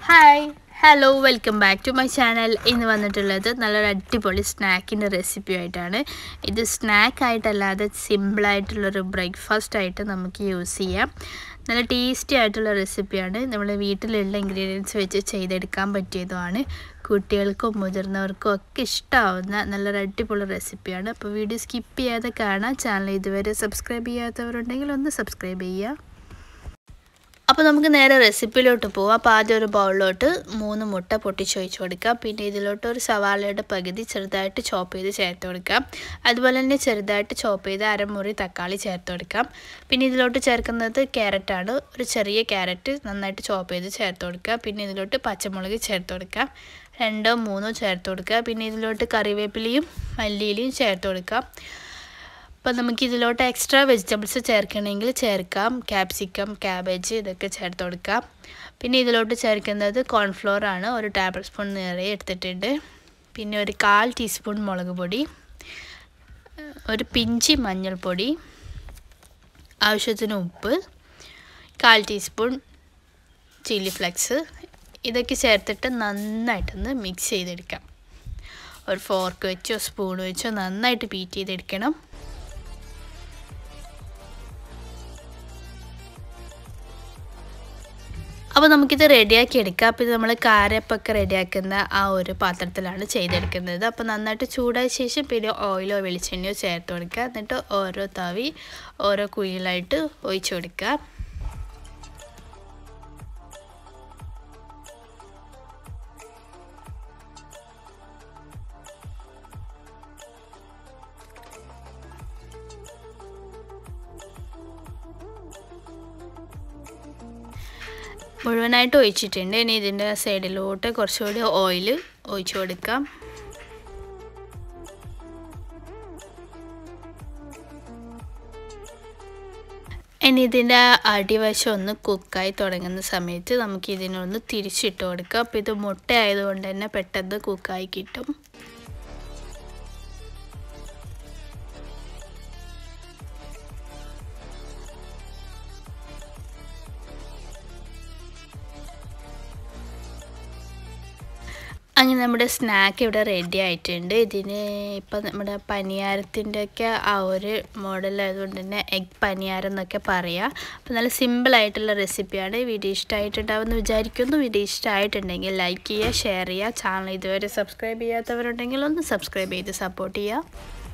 Hi, hello, welcome back to my channel. ഇന്ന് വന്നിട്ടുള്ളത് നല്ലൊരു അടിപൊളി സ്നാക്കിൻ്റെ റെസിപ്പി ആയിട്ടാണ്. ഇത് സ്നാക്ക് ആയിട്ടല്ലാതെ സിമ്പിളായിട്ടുള്ളൊരു ബ്രേക്ക്ഫാസ്റ്റ് ആയിട്ട് നമുക്ക് യൂസ് ചെയ്യാം. നല്ല ടേസ്റ്റി ആയിട്ടുള്ള റെസിപ്പിയാണ്. നമ്മൾ വീട്ടിലുള്ള ഇൻഗ്രീഡിയൻസ് വെച്ച് ചെയ്തെടുക്കാൻ പറ്റിയതുമാണ്. കുട്ടികൾക്കും മുതിർന്നവർക്കും ഒക്കെ ഇഷ്ടമാവുന്ന നല്ലൊരു അടിപൊളി റെസിപ്പിയാണ്. അപ്പോൾ വീഡിയോ സ്കിപ്പ് ചെയ്യാതെ കാണാം. ചാനൽ ഇതുവരെ സബ്സ്ക്രൈബ് ചെയ്യാത്തവരുണ്ടെങ്കിൽ ഒന്ന് സബ്സ്ക്രൈബ് ചെയ്യുക. അപ്പോൾ നമുക്ക് നേരെ റെസിപ്പിയിലോട്ട് പോവാം. അപ്പോൾ ആദ്യം ഒരു ബൗളിലോട്ട് 3 മുട്ട പൊട്ടിച്ചൊഴിച്ച് കൊടുക്കാം. പിന്നെ ഇതിലോട്ട് ഒരു സവാളയുടെ പകുതി ചെറുതായിട്ട് ചോപ്പ് ചെയ്ത് ചേർത്ത് കൊടുക്കാം. അതുപോലെ തന്നെ ചെറുതായിട്ട് ചോപ്പ് ചെയ്ത് അരമുറി തക്കാളി ചേർത്ത് കൊടുക്കാം. പിന്നെ ഇതിലോട്ട് ചേർക്കുന്നത് ക്യാരറ്റാണ്. ഒരു ചെറിയ ക്യാരറ്റ് നന്നായിട്ട് ചോപ്പ് ചെയ്ത് ചേർത്ത് കൊടുക്കുക. പിന്നെ ഇതിലോട്ട് പച്ചമുളക് ചേർത്ത് കൊടുക്കാം. 2 3 ചേർത്ത് കൊടുക്കുക. പിന്നെ ഇതിലോട്ട് കറിവേപ്പിലയും മല്ലിയിലയും ചേർത്ത് കൊടുക്കാം. അപ്പോൾ നമുക്ക് ഇതിലോട്ട് എക്സ്ട്രാ വെജിറ്റബിൾസ് ചേർക്കണമെങ്കിൽ ചേർക്കാം. ക്യാപ്സിക്കം, ക്യാബേജ് ഇതൊക്കെ ചേർത്ത് കൊടുക്കാം. പിന്നെ ഇതിലോട്ട് ചേർക്കുന്നത് കോൺഫ്ലോർ ആണ്. ഒരു ടേബിൾ സ്പൂൺ നിറയെ എടുത്തിട്ടുണ്ട്. പിന്നെ ഒരു 1/4 ടീസ്പൂൺ മുളക് പൊടി, ഒരു പിഞ്ച് മഞ്ഞൾപ്പൊടി, ആവശ്യത്തിന് ഉപ്പ്, 1/4 ടീസ്പൂൺ ചില്ലി ഫ്ലെക്സ് ഇതൊക്കെ ചേർത്തിട്ട് നന്നായിട്ടൊന്ന് മിക്സ് ചെയ്തെടുക്കാം. ഒരു ഫോർക്ക് വെച്ചോ സ്പൂൺ വെച്ചോ നന്നായിട്ട് ബീറ്റ് ചെയ്തെടുക്കണം. അപ്പോൾ നമുക്കിത് റെഡിയാക്കി എടുക്കാം. അപ്പോൾ ഇത് നമ്മൾ കാരപ്പൊക്കെ റെഡിയാക്കുന്ന ആ ഒരു പാത്രത്തിലാണ് ചെയ്തെടുക്കുന്നത്. അപ്പോൾ നന്നായിട്ട് ചൂടായ ശേഷം പിന്നെ ഓയിലോ വെളിച്ചെണ്ണയോ ചേർത്ത് കൊടുക്കുക. എന്നിട്ട് ഓരോ തവി ഓരോ കുഴിയിലായിട്ട് ഒഴിച്ചു കൊടുക്കുക. മുഴുവനായിട്ട് ഒഴിച്ചിട്ടുണ്ട്. ഇനി ഇതിൻ്റെ സൈഡിലോട്ട് കുറച്ചുകൂടി ഓയിൽ ഒഴിച്ചു കൊടുക്കാം. ഇനി ഇതിൻ്റെ അടിവശം ഒന്ന് കുക്കായി തുടങ്ങുന്ന സമയത്ത് നമുക്ക് ഇതിനൊന്ന് തിരിച്ചിട്ട് കൊടുക്കാം. അപ്പോൾ ഇത് മുട്ട ആയതുകൊണ്ട് തന്നെ പെട്ടെന്ന് കുക്കായി കിട്ടും. അങ്ങനെ നമ്മുടെ സ്നാക്ക് ഇവിടെ റെഡി ആയിട്ടുണ്ട്. ഇതിന് ഇപ്പം നമ്മുടെ പനിയാരത്തിൻ്റെയൊക്കെ ആ ഒരു മോഡലായതുകൊണ്ട് തന്നെ എഗ് പനിയാരം എന്നൊക്കെ പറയാം. അപ്പോൾ നല്ല സിമ്പിളായിട്ടുള്ള റെസിപ്പിയാണ്. വീഡിയോ ഇഷ്ടമായിട്ടുണ്ടാവുമെന്ന് വിചാരിക്കുന്നു. വീഡിയോ ഇഷ്ടമായിട്ടുണ്ടെങ്കിൽ ലൈക്ക് ചെയ്യുക, ഷെയർ ചെയ്യുക. ചാനൽ ഇതുവരെ സബ്സ്ക്രൈബ് ചെയ്യാത്തവരുണ്ടെങ്കിൽ ഒന്ന് സബ്സ്ക്രൈബ് ചെയ്ത് സപ്പോർട്ട് ചെയ്യുക.